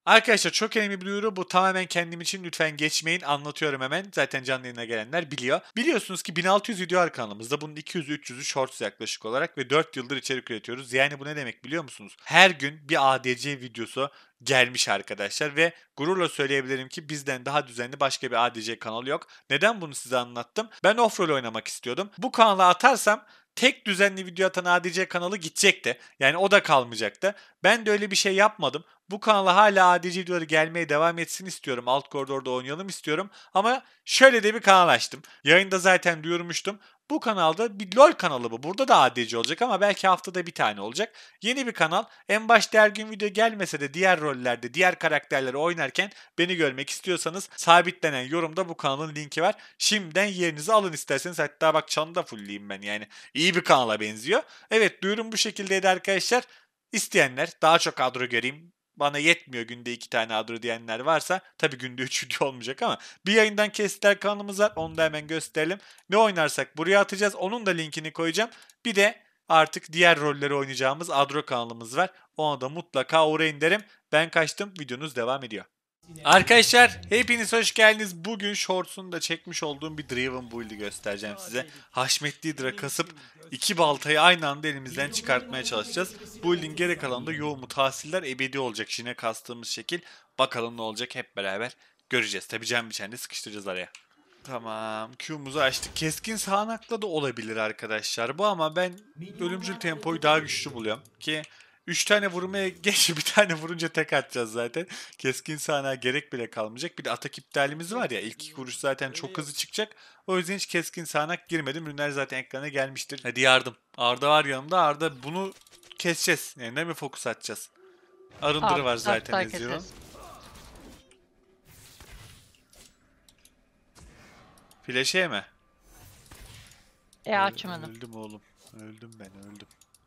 Arkadaşlar çok önemli bir duyuru, bu tamamen kendim için, lütfen geçmeyin, anlatıyorum hemen. Zaten canlı yayına gelenler biliyor. Biliyorsunuz ki 1600 video var kanalımızda, bunun 200-300'ü shorts yaklaşık olarak ve 4 yıldır içerik üretiyoruz. Yani bu ne demek biliyor musunuz? Her gün bir ADC videosu gelmiş arkadaşlar ve gururla söyleyebilirim ki bizden daha düzenli başka bir ADC kanalı yok. Neden bunu size anlattım? Ben off-role oynamak istiyordum. Bu kanala atarsam tek düzenli video atan ADC kanalı gidecekti. Yani o da kalmayacaktı. Ben de öyle bir şey yapmadım. Bu kanala hala ADC videoları gelmeye devam etsin istiyorum. Alt koridorda oynayalım istiyorum. Ama şöyle de bir kanal açtım. Yayında zaten duyurmuştum. Bu kanalda bir LoL kanalı bu. Burada da ADC olacak ama belki haftada bir tane olacak. Yeni bir kanal. En başta her gün video gelmese de diğer rollerde, diğer karakterleri oynarken beni görmek istiyorsanız sabitlenen yorumda bu kanalın linki var. Şimdiden yerinizi alın isterseniz. Hatta bak çanı da fullleyeyim ben yani. İyi bir kanala benziyor. Evet, duyurum bu şekildeydi arkadaşlar. İsteyenler, daha çok kadro göreyim, bana yetmiyor günde 2 tane adro diyenler varsa, tabi günde 3 video olmayacak ama bir yayından kesitler kanalımız var, onu da hemen gösterelim. Ne oynarsak buraya atacağız, onun da linkini koyacağım. Bir de artık diğer rolleri oynayacağımız adro kanalımız var, ona da mutlaka uğrayın derim. Ben kaçtım, videonuz devam ediyor. Arkadaşlar hepiniz hoş geldiniz. Bugün Shorts'un da çekmiş olduğum bir Draven build'i göstereceğim size. Haşmetli Hydra kasıp iki baltayı aynı anda elimizden çıkartmaya çalışacağız. Build'in geri kalanında yoğun tahsiller ebedi olacak yine kastığımız şekil. Bakalım ne olacak, hep beraber göreceğiz. Tabi can biçen de sıkıştıracağız araya. Tamam, Q'muzu açtık. Keskin sağanakla da olabilir arkadaşlar bu, ama ben ölümcül tempoyu daha güçlü buluyorum ki 3 tane vurmaya geç, bir tane vurunca tek atacağız zaten. Keskin sağanağa gerek bile kalmayacak. Bir de atak iptalimiz var ya, ilk 2 vuruş zaten çok hızlı çıkacak. O yüzden hiç keskin sağanak girmedim. Ürünler zaten ekrana gelmiştir. Hadi yardım. Arda var yanımda. Arda bunu keseceğiz. Yani ne mi fokus atacağız? Arındırı var zaten Ezreal'ın. Flash'e mi? Açmadım. Öldüm oğlum. Öldüm ben, öldüm.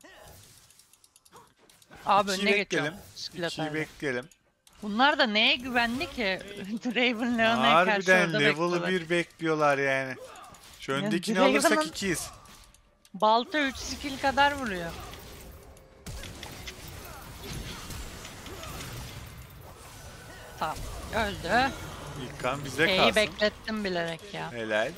Abi önüne geçiyorum. 2'yi bekleyelim. Bunlar da neye güvenli ki? Draven Leon'a karşı Harbiden orada level'ı 1 bekliyorlar yani. Şu öndekini yani alırsak 2'yiz. Balta 3 skill kadar vuruyor. Tamam. Öldü. İlk kan bize kalsın. Beklettim bilerek ya. Helal.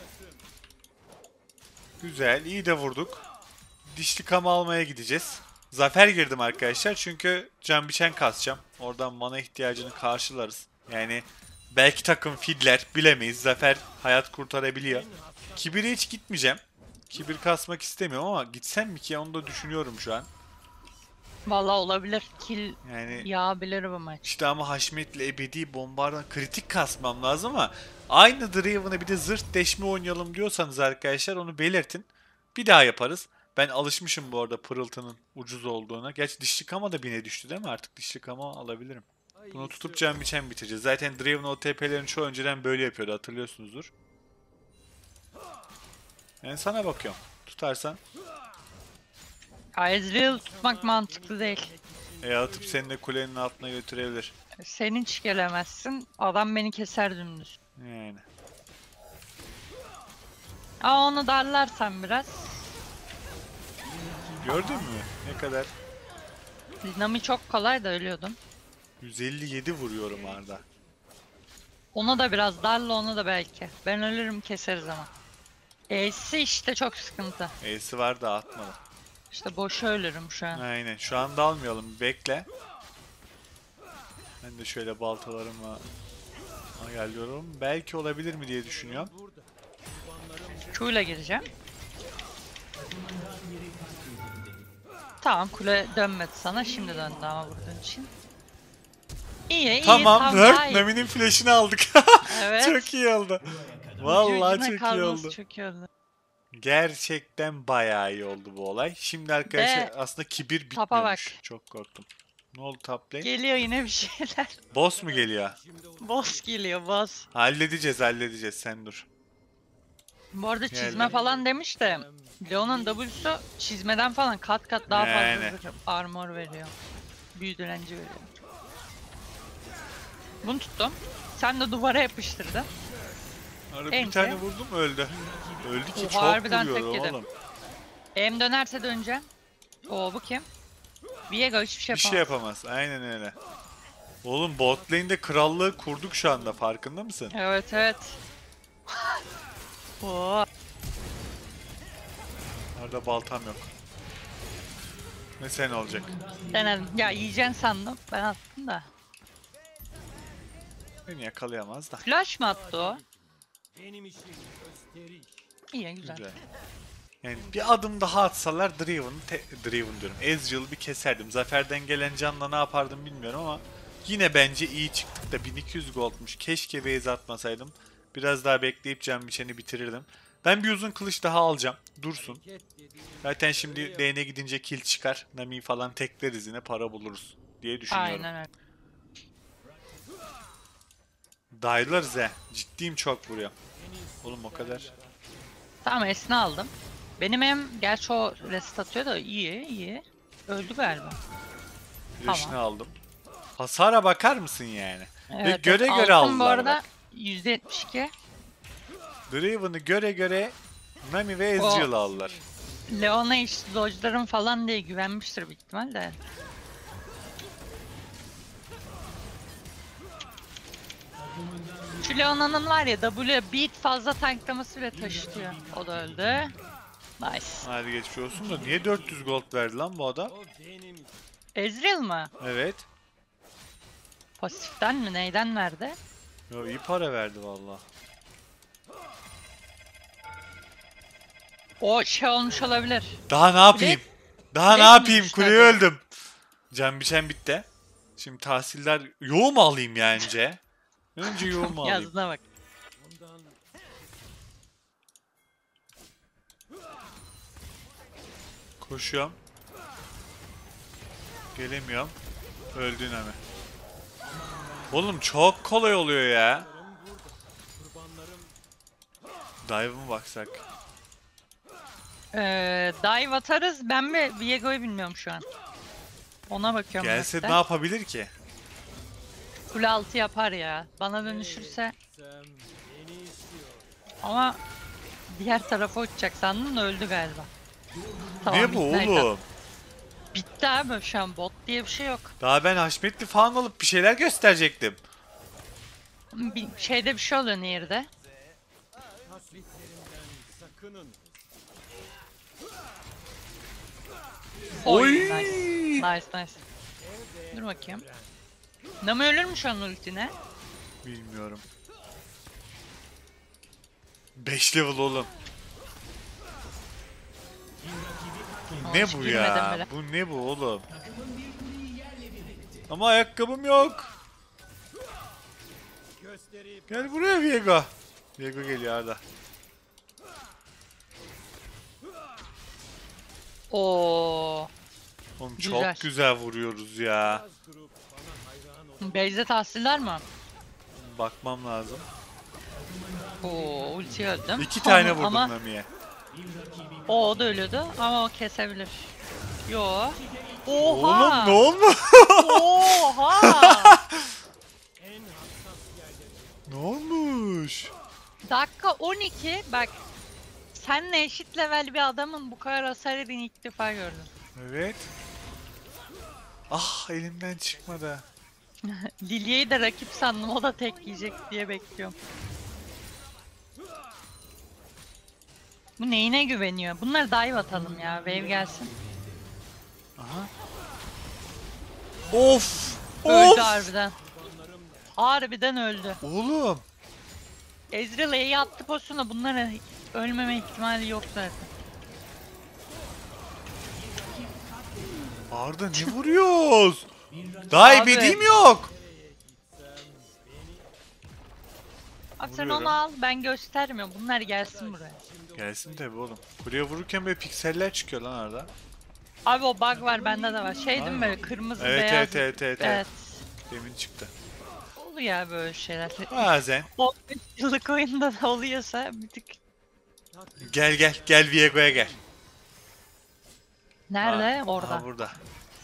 Güzel, iyi de vurduk. Dişli kam almaya gideceğiz. Zafer girdim arkadaşlar çünkü can biçen kasacağım. Oradan mana ihtiyacını karşılarız. Yani belki takım fidler, bilemeyiz. Zafer hayat kurtarabiliyor. Kibir'e hiç gitmeyeceğim. Kibir kasmak istemiyorum ama gitsem mi ki, onu da düşünüyorum şu an. Vallahi olabilir. Kill yani yağabilir bu maç. İşte ama Haşmet'le ebedi bombardan kritik kasmam lazım, ama aynı Draven'a bir de zırt deşme oynayalım diyorsanız arkadaşlar onu belirtin. Bir daha yaparız. Ben alışmışım bu arada pırıltının ucuz olduğuna. Gerçi dişli kama da bine düştü değil mi? Artık dişli kama alabilirim. Bunu tutup can biçen bitireceğiz. Zaten Draven OTP'lerin çoğu önceden böyle yapıyordu, hatırlıyorsunuzdur. Ben sana bakıyorum. Tutarsan. Ezreal tutmak mantıklı değil. Atıp seni de kulenin altına götürebilir. Sen hiç gelemezsin. Adam beni keser dümdüz. Yani. Onu darlarsan biraz. Gördün mü? Ne kadar? Dinami çok kolay da ölüyordun. 157 vuruyorum Arda. Ona da biraz darla, onu da belki. Ben ölürüm, keseriz ama. E'si işte çok sıkıntı. E'si var da atmadı. İşte boşa ölürüm şu an. Aynen. Şu anda almayalım. Bekle. Ben de şöyle baltalarımla ayarlıyorum. Belki olabilir mi diye düşünüyorum. Q'yla gireceğim. Tamam, kule dönmedi sana. Şimdi döndü ama vurduğun için. İyi Tamam. Nami'nin flash'ını aldık. Evet. Çok iyi oldu. Vallahi çok iyi oldu. Çok iyi oldu. Gerçekten bayağı iyi oldu bu olay. Şimdi arkadaşlar aslında kibir bitmiyormuş. Çok korktum. Ne oldu top lane? Geliyor yine bir şeyler. Boss mu geliyor? Boss geliyor, boss. Halledeceğiz sen dur. Bu arada çizme falan demiş de Leon'un W'su çizmeden falan kat kat daha fazla armor veriyor. Büyü direnci veriyor. Bunu tuttum. Sen de duvara yapıştırdın. Bir tane vurdum, öldü. Öldü ki çok vuruyor oğlum. Em dönerse döneceğim. Bu kim? Viego hiçbir şey yapamaz. Aynen öyle. Oğlum bot lane'de krallığı kurduk şu anda, farkında mısın? Evet evet. Oo. Orada baltam yok. Ne sen olacak? Denedim. Ya yiyeceksin sandım. Ben attım da. Beni yakalayamaz da. Flash mı attı o? İyi güzel. Güzel. Yani bir adım daha atsalar Draven diyorum. Ezreal'ı bir keserdim. Zafer'den gelen canla ne yapardım bilmiyorum ama yine bence iyi çıktık da 1200 goldmuş. Keşke base atmasaydım. Biraz daha bekleyip can biçeni bitirirdim. Ben bir uzun kılıç daha alacağım. Dursun. Zaten şimdi lane'e gidince kill çıkar. Nami falan tekleriz, yine para buluruz diye düşünüyorum. Aynen öyle. Dayılarız he. Ciddiyim, çok vuruyor. Oğlum o kadar. Tamam Esna aldım. Benim hem gerçi o reset atıyor da iyi. Öldü galiba. Flash'ını aldım. Hasara bakar mısın yani? Ve Evet, göre evet, göre altın bu aldılar arada bak. %72. Draven'ı göre göre Nami ve Ezreal'ı aldılar. Leona işte dodge'larım falan diye güvenmiştir büyük ihtimal de. Şu Leona'nın var ya W beat fazla tanklaması bile taşıtıyor. O da öldü. Nice. Hadi geçmiş olsun da niye 400 gold verdi lan bu adam? Ezreal mı? Evet. Pasiften mi? Neyden verdi? Yo, iyi para verdi valla. O şey olmuş olabilir. Daha ne yapayım? Daha ne Kule yapayım? mi Kuleye düştü? öldüm. Can biçen bitti. Şimdi tahsiller... Yoğu mu alayım ya önce? Önce yoğu mu alayım? Yazdığına bak. Koşuyorum. Gelemiyorum. Öldün hemen. Oğlum çok kolay oluyor ya. Dive'a mı baksak? Dive atarız. Ben mi Viego'yu bilmiyorum şu an. Ona bakıyorum. Gelse hatta. ne yapabilir ki? Kule altı yapar ya. Bana dönüşürse. Ama diğer tarafa uçacak sandım da öldü galiba. Ne bu Ignite oğlum? bitti abi şu an bot diye bir şey yok. Daha ben Haşmetli falan alıp bir şeyler gösterecektim. Bir şeyde bir şey oluyor Nehir'de. Oy! Nice. Dur bakayım. Nami ölür mü şu an ultine? Bilmiyorum. 5 level oğlum. Bu ne Hiç bu girmedim ya? bile. Bu ne bu oğlum? Ama ayakkabım yok. Gel buraya Viego. Viego geliyor Arda. Oo. Oğlum Güzel. çok güzel vuruyoruz ya. Base'de tahsiller mi? Bakmam lazım. Oo ulti öldüm. 2 tane Ama- vurdum ama Nami'ye. o da ölüyordu ama o kesebilir. Yo. Oğlum Oha. ne olmuş? Oha. Ne olmuş? Dakika 12 bak. Senle eşit level bir adamın bu kadar hasar yediğini ilk defa gördüm. Evet. Ah, elimden çıkmadı. Lilia'yı da rakip sandım o da tek yiyecek diye bekliyorum. Bu neyine güveniyor? Bunları dive atalım ya. Wave gelsin. Aha. Of! Öldü Of! harbiden. Harbiden öldü. Oğlum! Ezreal E'yi attı pozisyona bunların ölmeme ihtimali yok zaten. Arda ne vuruyoruz? Daha Abi. ebediğim yok. Abi sen Vuruyorum. onu al ben göstermiyorum. Bunlar gelsin buraya. Gelsin tabi oğlum. Kuleye vururken böyle pikseller çıkıyor lan Arda. Abi o bug var bende de var. Şey değil mi Aynen. böyle kırmızı Evet, beyaz. evet. Demin çıktı. Oluyor ya böyle şeyler. Bazen. 15 yıllık oyunda da oluyorsa bir tık. Gel Viego'ya gel. Nerede? Ha, Orada. aha burada.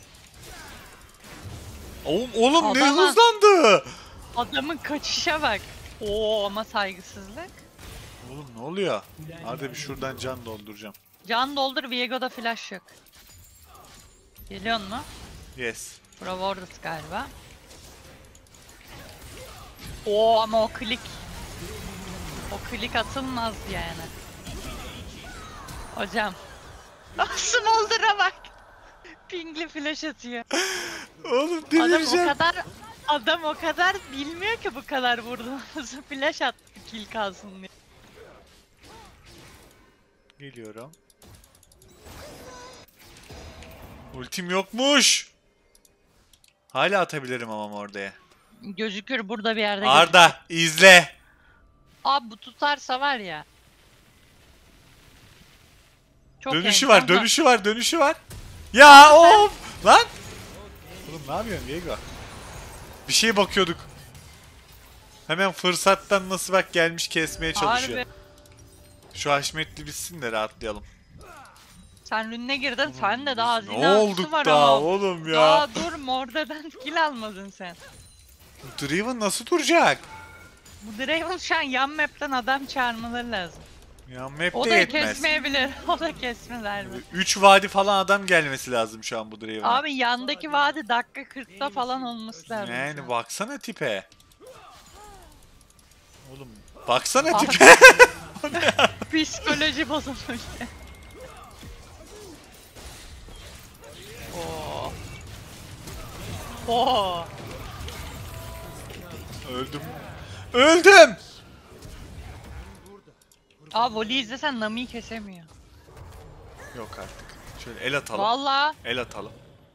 Oğlum ne Adama- hızlandı? Adamın kaçışa bak. Oo ama saygısızlık. Oğlum ne oluyor? Arda bir şuradan can dolduracağım. Can doldur Viego'da flash yok. Geliyor mu? Yes. Bura warded galiba. Oo ama o klik. O klik atılmaz yani. Hocam. Smolder'a bak. Pingli flash atıyor. Oğlum Adam o delireceğim. kadar bilmiyor ki bu kadar vurduğumuzu. Flash attı kill kalsın diye. Geliyorum. Ultim yokmuş. Hala atabilirim ama oraya. Gözükür burada bir yerde. Arda izle. Abi bu tutarsa var ya. Çok Dönüşü enteresan. var, dönüşü var, dönüşü var. Ya of! Lan! Oğlum ne yapıyorsun Diego? Bir şeye bakıyorduk. Hemen fırsattan nasıl bak gelmiş kesmeye çalışıyor. Harbi. Şu Haşmetli bitsin de rahatlayalım. Sen rününe girdin. Sen de daha Ne hazine avcısı olduk var daha ama. oğlum ya? Daha dur Morde'den kill almadın sen. Draven nasıl duracak? Bu Draven şu an yan map'ten adam çağırmaları lazım. Ya O map'te da yetmez. kesmeyebilir. O da kesmez mi? 3 vadi falan adam gelmesi lazım şu an bu Draven'a. Abi yandaki vadi dakika 40'ta falan olması lazım. Yani baksana tipe. Oğlum baksana Abi. tipe. Psikoloji bozulmuş. Oo. Oo. Öldüm. Öldüm. Abi Voli izlesen Nami'yi kesemiyor. Yok artık. Şöyle el atalım. Valla. El atalım.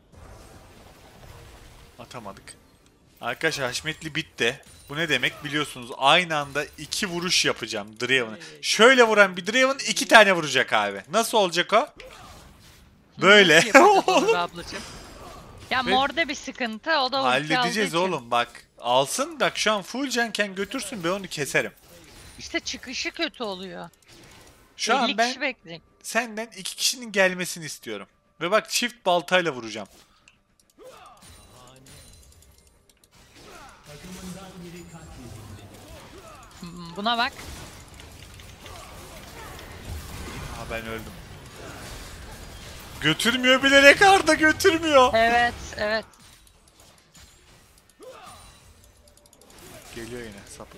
Atamadık. Arkadaşlar Haşmetli bitti. Bu ne demek biliyorsunuz. Aynı anda 2 vuruş yapacağım Draven'a. Şöyle vuran bir Draven 2 tane vuracak abi. Nasıl olacak o? Böyle. Nasıl yapacağız onu be ablacığım? Ya Ve- Morde bir sıkıntı. O da ulti Halledeceğiz aldığı için. oğlum bak. Alsın bak şu an full canken götürsün ben onu keserim. İşte çıkışı kötü oluyor. Şu 50 an kişi ben bekleyecek. senden 2 kişinin gelmesini istiyorum. Ve bak çift baltayla vuracağım. Buna bak. Aa ben öldüm. Götürmüyor bilerek Arda götürmüyor. Evet, evet. Geliyor yine sapık.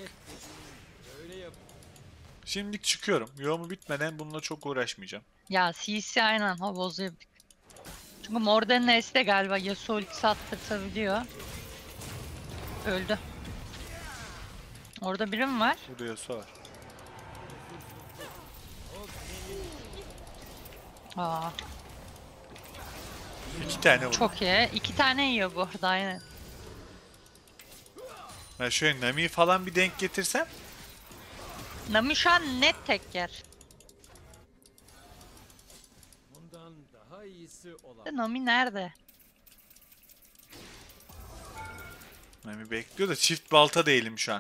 Şimdilik çıkıyorum. Yoğumu bitmeden bununla çok uğraşmayacağım. Ya CC aynen ha bozuyor. Çünkü Morden'in S'de galiba Yasuo ultisi attırtabiliyor. Öldü. Orada biri mi var? Burada Yasuo var. Aa, 2 tane vurdum. çok iyi. 2 tane yiyor bu arada aynen. Ben şöyle Nami'yi falan bir denk getirsem. Nami şu an net tek yer. Bundan daha iyisi olamaz. Nami nerede? Nami bekliyor da çift balta değilim şu an.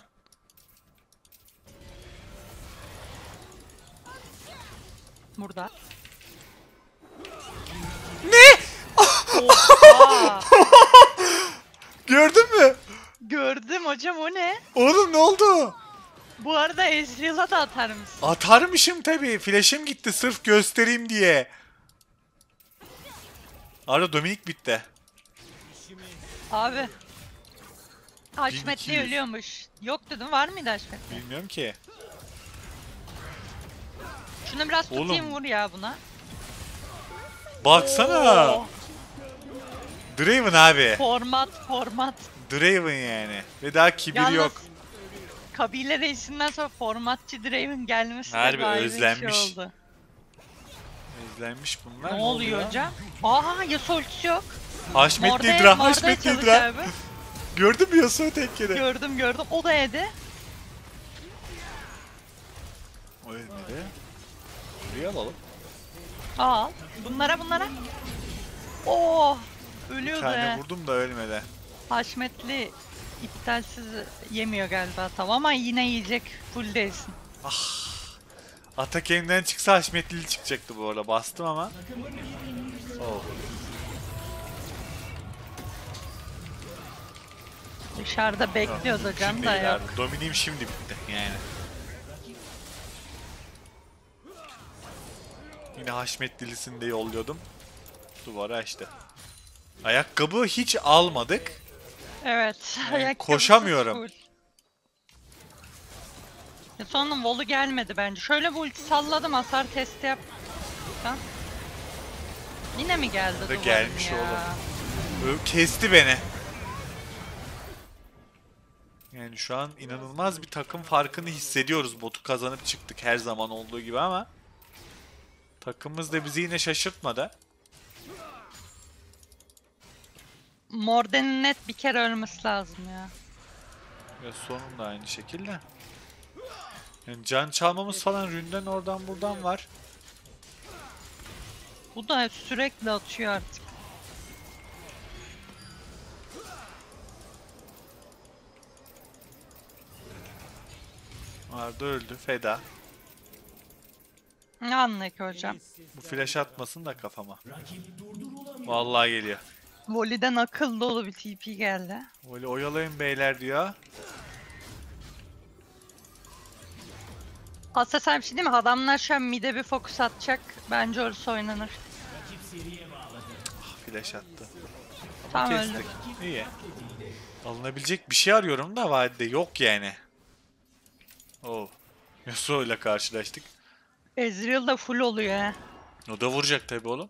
Burada. Ne? Oha! Gördün mü? Gördüm hocam o ne? Oğlum ne oldu? Bu arada Ezreal'a da atar mısın? Atarmışım tabii. Flash'im gitti sırf göstereyim diye. Arada Dominik bitti. Abi. Haşmetli 1200. ölüyormuş. Yok dedim var mıydı Haşmetli? Bilmiyorum ki. Şunu biraz tutayım Oğlum. vur ya buna. Baksana. Oo, Draven abi. format. Draven yani. Ve daha kibir Yalnız yok. kabile reisinden sonra formatçı Draven gelmesi de Harbi ayrı bir özlenmiş. Şey oldu. İzlenmiş bunlar. Ne oluyor hocam? Aa Yasuo ultisi yok. Haşmetli Morde- Hidra, Morde Haşmetli çalış Hidra. abi. Gördün mü Yasuo tek yere? Gördüm. O da yedi. O nereye? Buraya alalım. Al. Bunlara. Oo. Bir Ölüyordu tane he. vurdum da ölmedi. Haşmetli iptalsiz yemiyor galiba. Tamam ama yine yiyecek. Full değilsin. Atak elimden çıksa Haşmetlili çıkacaktı bu arada. Bastım ama. Oh. Dışarıda bekliyoruz hocam Şimdi da değil yok. abi. Dominim şimdi bitti yani. Yine Haşmetlilisini de yolluyordum. Duvara işte. Ayakkabı hiç almadık. Evet. Yani ayakkabısız koşamıyorum. full. Ya sonunun Volu gelmedi bence. Şöyle bir ulti salladım, hasar testi yap. Tamam. Yine mi geldi duvarım gelmiş ya? oğlum. Kesti beni. Yani şu an inanılmaz bir takım farkını hissediyoruz. Botu kazanıp çıktık her zaman olduğu gibi ama takımımız da bizi yine şaşırtmadı. Morden'in net bir kere ölmesi lazım ya. Ve sonunda aynı şekilde. Yani can çalmamız falan ründen oradan buradan var. Bu da sürekli atıyor artık. Arda öldü. Feda. Ne anla ki hocam? Bu flash atmasın da kafama. Vallahi geliyor. Voli'den akıl dolu bir TP geldi. Öyle oyalayın beyler diyor. Aslında sen bir şey değil mi? Adamlar şu an mid'e bir fokus atacak. Bence orası oynanır. Flash attı. Tamam, Kestik. öldü. İyi. Alınabilecek bir şey arıyorum da vadide yok yani. Oh. Yasuo ile karşılaştık. Ezreal da full oluyor ha. O da vuracak tabi oğlum.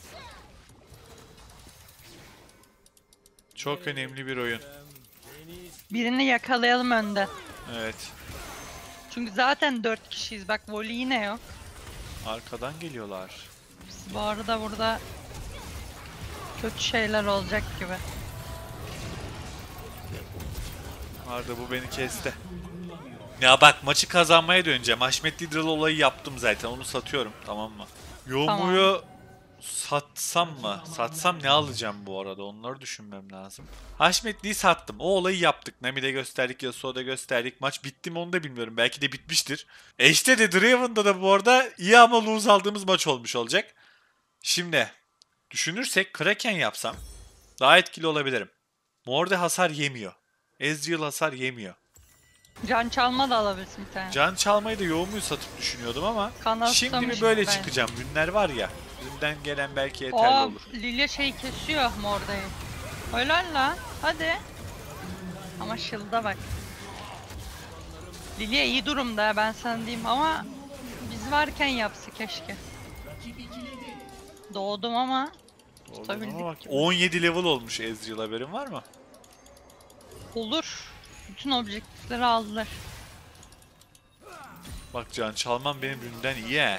Çok önemli bir oyun. Birini yakalayalım önden. Evet. Çünkü zaten 4 kişiyiz. Bak Voli yine yok. Arkadan geliyorlar. Bu arada burada kötü şeyler olacak gibi. Arda bu beni kesti. Ya bak maçı kazanmaya döneceğim. Haşmet Lidral olayı yaptım zaten. Onu satıyorum, tamam mı? Yomu'yu satsam mı? Satsam ne alacağım bu arada? Onları düşünmem lazım. Haşmetli'yi sattım. O olayı yaptık. Nami'de gösterdik, Yasuo'da gösterdik. Maç bitti mi onu da bilmiyorum. Belki de bitmiştir. İşte de Draven'da da bu arada iyi ama lose aldığımız maç olmuş olacak. Şimdi düşünürsek Kraken yapsam daha etkili olabilirim. Morde hasar yemiyor. Ezreal hasar yemiyor. Can çalma da alabilirsin bir tane. Can çalmayı da Yoğumu'yu satıp düşünüyordum ama Kanaslamış şimdi mi böyle ben. çıkacağım? Günler var ya. Dünden gelen belki yeterli Oo, olur. Lilia şey kesiyor Morde'yi. Helal lan. Hadi. Ama shield'a bak. Lilia iyi durumda, ben sana diyeyim, ama biz varken yapsa keşke. Doğdum ama tutabildik Ama bak, gibi. 17 level olmuş Ezreal, haberin var mı? Olur. Bütün objektifleri aldılar. Bak can çalmam benim dünden iyi he.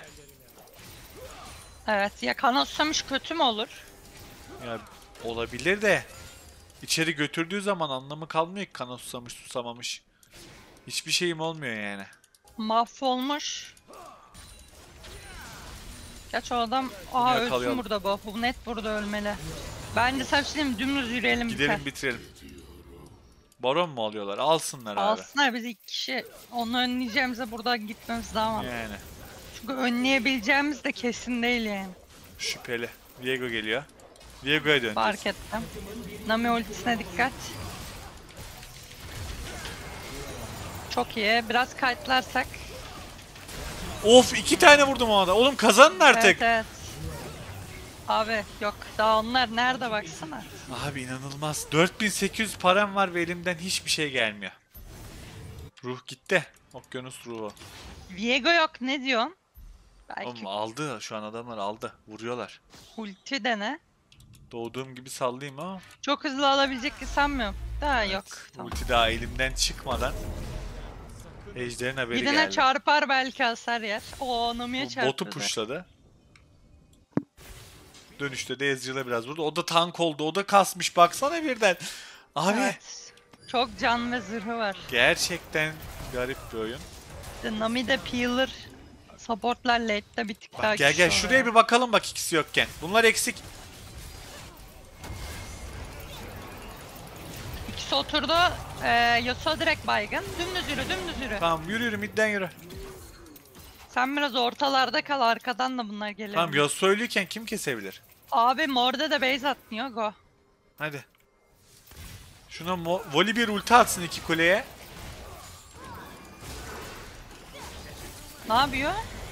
Evet ya, kanatsamış kötü mü olur? Ya olabilir de içeri götürdüğü zaman anlamı kalmıyor ki, kana susamış susamamış. Hiçbir şeyim olmuyor yani. Mahvolmuş. Geç o adam. Aa, ölsün Yakalayalım. burada bu. Bu net burada ölmeli. Bence sen şey diyeyim mi? Dümdüz yürüyelim biter. Gidelim bitirelim. Baron mu alıyorlar? Alsınlar abi. Alsınlar, biz iki kişi. Onu önleyeceğimize buradan gitmemiz daha mantıklı. Yani Çünkü önleyebileceğimiz de kesin değil yani. şüpheli. Viego geliyor. Viego'ya döneceğiz. Fark ettim. Nami ultisine dikkat. Çok iyi. Biraz kayıtlarsak. Of 2 tane vurdum ona da. Oğlum kazanın artık. Evet, evet. Abi yok. Daha onlar nerede baksana. Abi inanılmaz. 4800 param var ve elimden hiçbir şey gelmiyor. Ruh gitti. Okyanus ruhu. Viego yok, ne diyorsun? Belki Oğlum aldı. Şu an adamlar aldı. Vuruyorlar. ulti dene. Doğduğum gibi sallayayım ama. Çok hızlı alabilecek ki sanmıyorum. Daha yok. Tamam. Ulti daha elimden çıkmadan Ejder'in haberi Birine geldi. çarpar, belki hasar yer. O Nami'ye Bu çarptı. botu pushladı. Dönüşte de Ezreal'a biraz vurdu. O da tank oldu. O da kasmış. Baksana birden. Abi Evet. Çok can ve zırhı var. gerçekten garip bir oyun. İşte Nami de peeler. Supportlar late'de bir tık daha Bak gel güçlü şuraya oluyor. bir bakalım bak, ikisi yokken. Bunlar eksik. İkisi oturdu. Yasuo direkt baygın. Dümdüz yürü, dümdüz yürü. Tamam yürü midden yürü. Sen biraz ortalarda kal, arkadan da bunlar gelebilir. Tamam Yasuo ölüyken kim kesebilir? Abi Morde de base atmıyor, go. Hadi. Şuna voli bir ulti atsın iki kuleye. Ne yapıyor?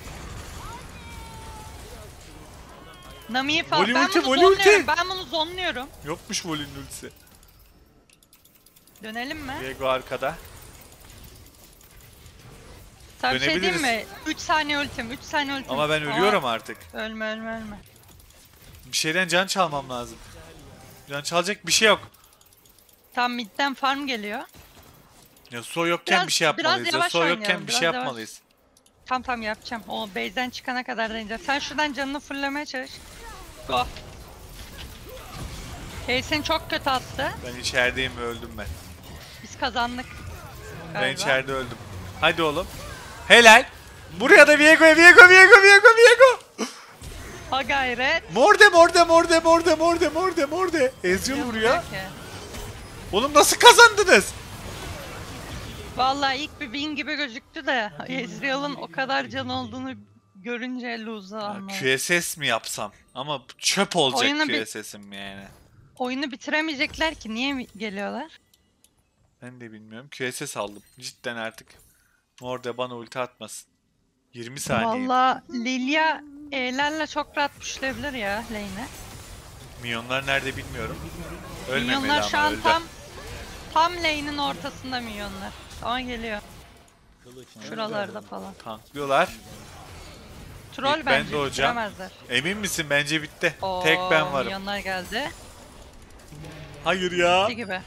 Nami'yi falan. Voli Ben ulti, bunu voli ulti. zonluyorum. Ben bunu zonluyorum. Yokmuş volinin ultisi. Dönelim mi? Viego arkada. Tam şey diyeyim Dönebiliriz. mi? 3 saniye ultim, 3 saniye ultim. Ama ben ölüyorum artık. Ölme ölme ölme. Bir şeyden can çalmam lazım. Can çalacak bir şey yok. Tam midden farm geliyor. Yasuo yokken Biraz- bir şey yapmalıyız. biraz yavaş Yasuo yokken oynayalım, bir şey biraz yapmalıyız. Tam yapacağım. O base'den çıkana kadar deneyeceğim. Sen şuradan canını fullemeye çalış. Go. Case'in çok kötü attı. Ben içerideyim ve öldüm ben. Biz kazandık. Ben Galiba. içeride öldüm. Hadi oğlum. Helal. Buraya da Viego. Ha gayret. Morde. Ezreal vuruyor. Ki. Oğlum nasıl kazandınız? Vallahi ilk bir win gibi gözüktü de Ezreal'ın o kadar can olduğunu görünce lose'u anladım. QSS mi yapsam? Ama çöp olacak Oyunu bir- QSS'im yani. Oyunu bitiremeyecekler ki niye geliyorlar? Ben de bilmiyorum. QSS aldım. Cidden artık. Morde bana ulti atmasın. 20 saniye. Vallahi Lilia E'lerle çok rahat pushlayabilir ya lane'e. Minyonlar nerede bilmiyorum. Ölmemeli Minyonlar ama şu an öldü. tam lane'in ortasında minyonlar. Ama geliyor. Şuralarda falan. Tanklıyorlar. Troll İlk ben bence doğacağım. bitiremezler. Emin misin? Bence bitti. Oo, Tek ben varım. Minyonlar geldi. Hayır ya. Bitti gibi.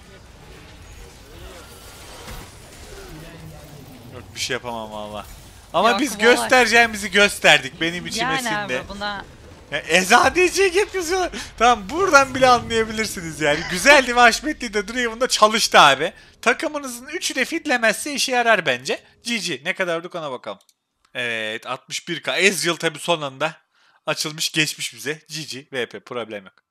Yok bir şey yapamam valla. Ama Yok, biz vallahi. göstereceğimizi gösterdik benim içimesinde. Yani abi buna Ya, eczaneciye yapıyorlar. Tamam buradan bile anlayabilirsiniz yani. Güzeldi ve Haşmetli'de Draven'da çalıştı abi. Takımınızın üçü de fitlemezse işe yarar bence. GG. Ne kadardık ona bakalım. Evet 61k. Ezreal tabi son anda açılmış geçmiş bize. GG. VP problem yok.